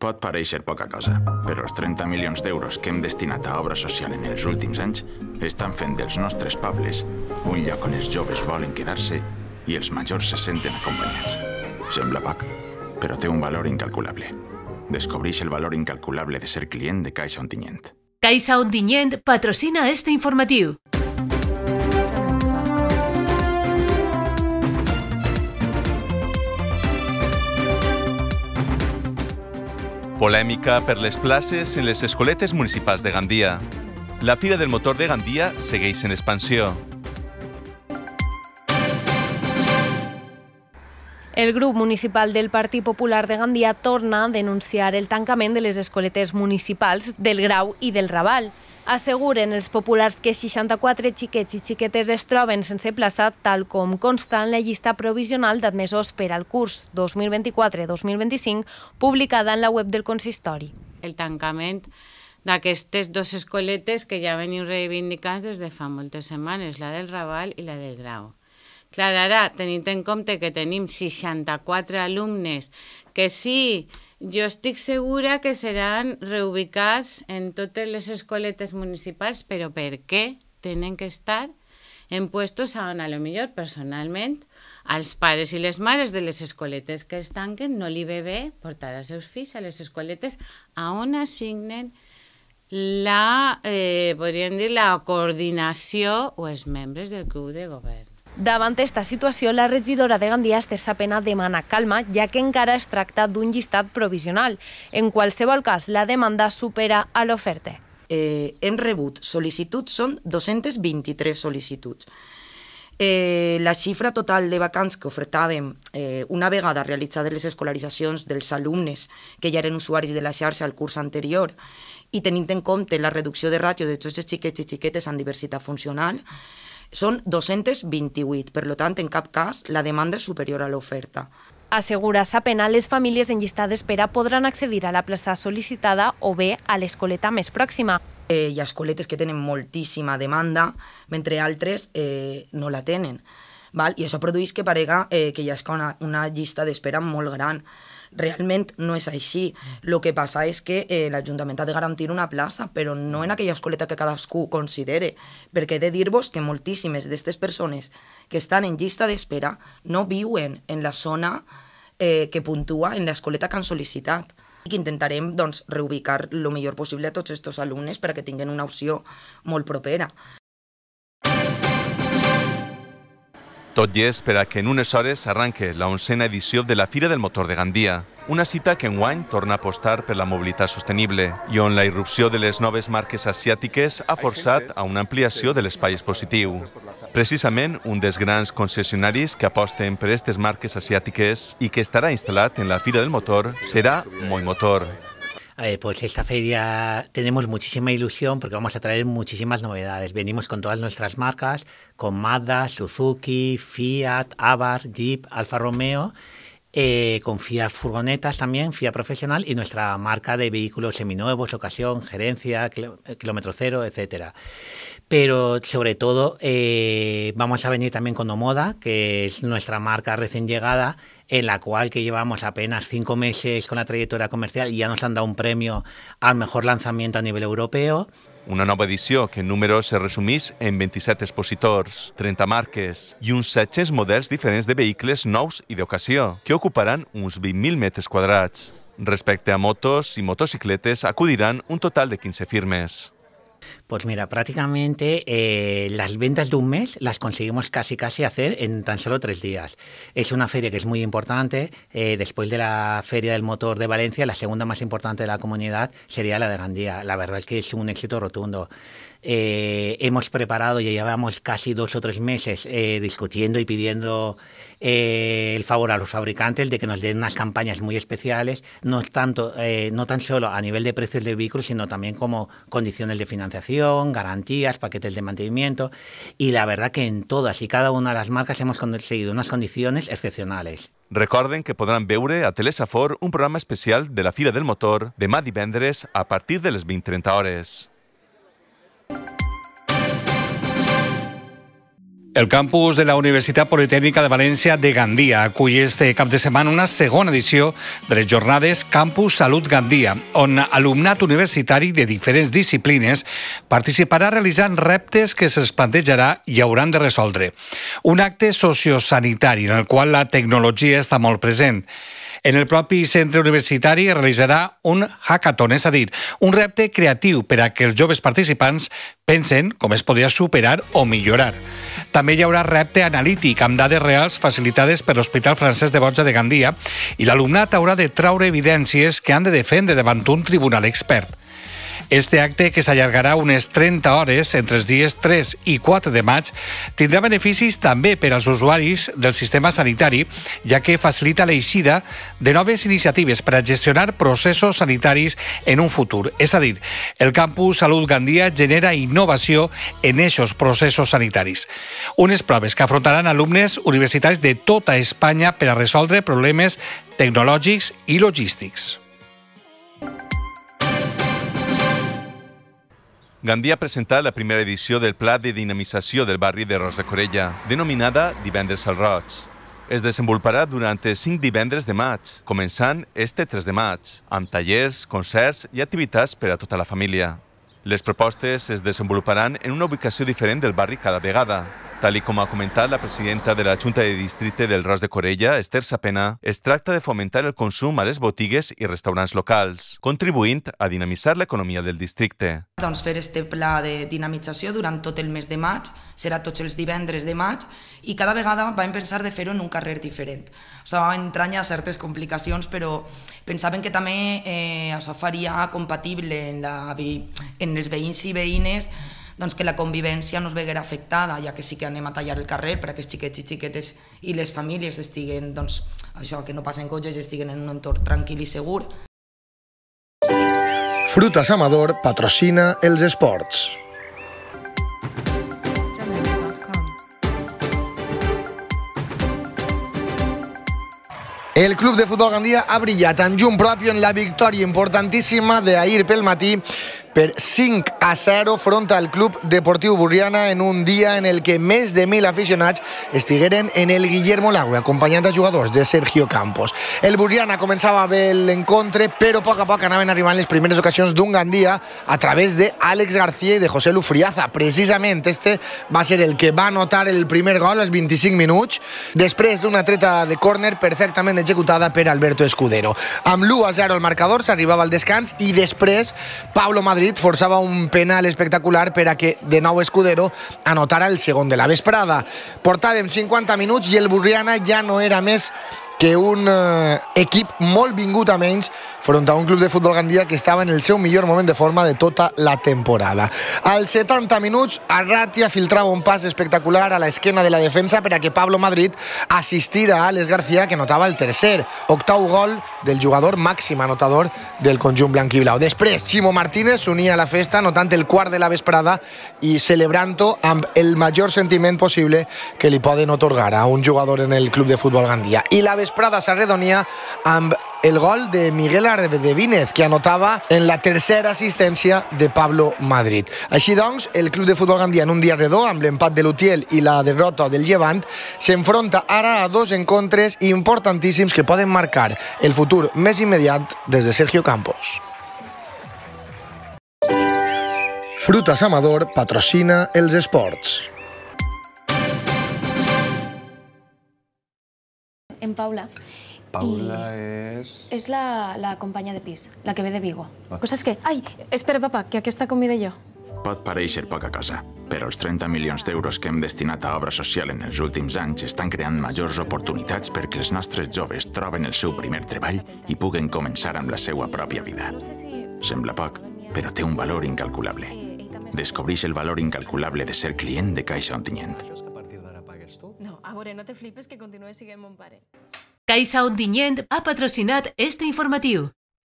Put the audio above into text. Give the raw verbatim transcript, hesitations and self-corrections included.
Pot pareixer poca cosa, però els trenta milions d'euros que hem destinat a obra social en els últims anys estan fent dels nostres pobles un lloc on els joves volen quedar-se i els majors se senten acompanyats. Sembla poc, però té un valor incalculable. Descobreix el valor incalculable de ser client de Caixa Ontinyent. Caixa Ontinyent patrocina este informatiu. Polèmica per les places en les escoletes municipals de Gandia. La Fira del Motor de Gandia segueix en expansió. El grup municipal del Partit Popular de Gandia torna a denunciar el tancament de les escoletes municipals del Grau i del Raval. Asseguren els populars que seixanta-quatre xiquets i xiquetes es troben sense plaça, tal com consta en la llista provisional d'admesos per al curs dos mil vint-i-quatre dos mil vint-i-cinc, publicada en la web del consistori. El tancament d'aquestes dues escoletes que ja venim reivindicant des de fa moltes setmanes, la del Raval i la del Grau. Clar, ara, tenint en compte que tenim seixanta-quatre alumnes que sí, jo estic segura que seran reubicats en totes les escoletes municipals, però per què tenen que estar en puestos on a lo millor personalment als pares i les mares de les escoletes que es tanquen no li ve bé portar els seus fills a les escoletes on assignen la, eh, podríem dir, la coordinació o els membres del grup de govern. Davant esta situació, la regidora de Gandia, Esther Sapena, demana calma, ja que encara es tracta d'un llistat provisional. En qualsevol cas, la demanda supera a l'oferta. Eh, hem rebut sol·licituds, són dos-centes vint-i-tres sol·licituds. Eh, la xifra total de vacants que ofertàvem eh, una vegada realitzades les escolaritzacions dels alumnes que ja eren usuaris de la xarxa al curs anterior i tenint en compte la reducció de ràtio de tots els xiquets i xiquetes amb diversitat funcional, són dos-centes vint-i-vuit, per tant, en cap cas, la demanda és superior a l'oferta. Assegura Sapena, les famílies en llista d'espera podran accedir a la plaça sol·licitada o bé a l'escoleta més pròxima. Eh, hi ha escoletes que tenen moltíssima demanda, mentre altres eh, no la tenen. Val? I això produeix que parega eh, que hi ha una, una llista d'espera molt gran. Realment no és així. El que passa és que eh, l'Ajuntament ha de garantir una plaça, però no en aquella escoleta que cadascú considere, perquè he de dir-vos que moltíssimes d'aquestes persones que estan en llista d'espera no viuen en la zona eh, que puntua en l'escoleta que han sol·licitat. I que intentarem doncs, reubicar el millor possible a tots aquests alumnes perquè tinguin una opció molt propera. Tot i espera que en unes hores arranque la onzena edició de la Fira del Motor de Gandia, una cita que enguany torna a apostar per la mobilitat sostenible i on la irrupció de les noves marques asiàtiques ha forçat a una ampliació de l'espai expositiu. Precisament un dels grans concessionaris que aposten per aquestes marques asiàtiques i que estarà instal·lat en la Fira del Motor serà Moi Motor. Eh, pues esta feria tenemos muchísima ilusión porque vamos a traer muchísimas novedades. Venimos con todas nuestras marcas, con Mazda, Suzuki, Fiat, Abarth, Jeep, Alfa Romeo, eh, con Fiat Furgonetas también, Fiat Profesional y nuestra marca de vehículos seminuevos, ocasión, gerencia, kilómetro cero, etcétera. Pero sobre todo eh, vamos a venir también con Omoda, que es nuestra marca recién llegada, en la cual que llevamos apenas cinco meses con la trayectoria comercial y ya nos han dado un premio al mejor lanzamiento a nivel europeo. Una nova edició que en números se resumís en vint-i-set expositors, trenta marques i uns set-cents models diferents de vehicles nous i d'ocasió, que ocuparan uns vint mil metres quadrats. Respecte a motos i motocicletes, acudiran un total de quince firmes. Pues mira, prácticamente eh, las ventas de un mes las conseguimos casi casi hacer en tan solo tres días. Es una feria que es muy importante. Eh, después de la Feria del Motor de Valencia, la segunda más importante de la comunidad sería la de Gandia. La verdad es que es un éxito rotundo. Eh, hemos preparado, ya llevamos casi dos o tres meses eh, discutiendo y pidiendo eh, el favor a los fabricantes de que nos den unas campañas muy especiales, no, tanto, eh, no tan solo a nivel de precios del vehículo, sino también como condiciones de financiación, garantías, paquetes de mantenimiento, y la verdad que en todas y cada una de las marcas hemos conseguido unas condiciones excepcionales. Recorden que podran veure a Telesafor un programa especial de la Fira del Motor demà divendres a partir de les vint trenta hores. El campus de la Universitat Politècnica de València de Gandia acull este cap de setmana una segona edició de les jornades Campus Salut Gandia, on alumnat universitari de diferents disciplines participarà realitzant reptes que se'ls plantejarà i hauran de resoldre. Un acte sociosanitari en el qual la tecnologia està molt present. En el propi centre universitari es realitzarà un hackathon, és a dir, un repte creatiu per a que els joves participants pensen com es podria superar o millorar. També hi haurà repte analític amb dades reals facilitades per l'Hospital Francesc de Borja de Gandia i l'alumnat haurà de traure evidències que han de defendre davant un tribunal expert. Este acte, que s'allargarà unes trenta hores entre els dies tres i quatre de maig, tindrà beneficis també per als usuaris del sistema sanitari, ja que facilita l'eixida de noves iniciatives per a gestionar processos sanitaris en un futur. És a dir, el Campus Salut Gandia genera innovació en aquests processos sanitaris. Unes proves que afrontaran alumnes universitaris de tota Espanya per a resoldre problemes tecnològics i logístics. Gandia ha presentat la primera edició del Pla de Dinamització del barri de Ros de Corella, denominada Divendres al Roig. Es desenvoluparà durant cinc divendres de maig, començant este tres de maig, amb tallers, concerts i activitats per a tota la família. Les propostes es desenvoluparan en una ubicació diferent del barri cada vegada. Tal i com ha comentat la presidenta de la Junta de Districte del Ros de Corella, Esther Sapena, es tracta de fomentar el consum a les botigues i restaurants locals, contribuint a dinamitzar l'economia del districte. Doncs fer este pla de dinamització durant tot el mes de maig, serà tots els divendres de maig, i cada vegada vam pensar de fer-ho en un carrer diferent. Això entranya certes complicacions, però pensaven que també eh, això faria compatible en, la, en els veïns i veïnes doncs que la convivència no es veguera afectada, ja que sí que anem a tallar el carrer per a que els xiquets i xiquetes i les famílies estiguen, doncs, això, que no passen cotxes i estiguen en un entorn tranquil i segur. Frutas Amador patrocina els esports. El Club de Futbol Gandia ha brillat amb llum propi en la victòria importantíssima d'ahir pel matí per cinc a zero front al Club Deportiu Burriana en un dia en el que més de mil aficionats estigueren en el Guillermo Lague, acompanyant a jugadors de Sergio Campos. El Burriana començava bé l'encontre, però a poc a poc anaven arribant les primeres ocasions d'un Gandia a través d'Àlex García i de José Lu Friaza. Precisament este va ser el que va anotar el primer gol als vint-i-cinc minuts, després d'una treta de córner perfectament executada per Alberto Escudero. Amb l'u a zero al marcador s'arribava al descans i després Pablo Madrid forçava un penal espectacular per a que de nou Escudero anotara el segon de la vesprada. Portàvem cinquanta minuts i el Burriana ja no era més que un eh, equip molt vingut a menys front a un club de futbol Gandia que estava en el seu millor moment de forma de tota la temporada. Als setanta minuts, Arratia filtrava un pas espectacular a l'esquena de la defensa per a que Pablo Madrid assistira a Àlex García, que notava el tercer, octau gol del jugador màxim anotador del conjunt blanquiblau. Després, Ximo Martínez s'unia a la festa anotant el quart de la vesprada i celebrant-ho amb el major sentiment possible que li poden otorgar a un jugador en el club de futbol Gandia. I la vesprada s'arredonia amb el gol de Miguel Ardevínez, que anotava en la tercera assistència de Pablo Madrid. Així doncs, el club de futbol Gandia en un dia redó, amb l'empat de l'Utiel i la derrota del Llevant, s'enfronta ara a dos encontres importantíssims que poden marcar el futur més immediat des de Sergio Campos. Frutas Amador patrocina els esports. En Paula. Paula és... És la, la companya de pis, la que ve de Vigo. Coses que... Ai, espera, papa, que aquesta convida jo. Pot pareixer poca cosa, però els trenta milions d'euros que hem destinat a obra social en els últims anys estan creant majors oportunitats perquè els nostres joves troben el seu primer treball i puguen començar amb la seva pròpia vida. Sembla poc, però té un valor incalculable. Descobreix el valor incalculable de ser client de Caixa Ontinyent. No, a veure, no te flipes que continue siguent mon pare. Caixa Ontinyent ha patrocinat este informatiu.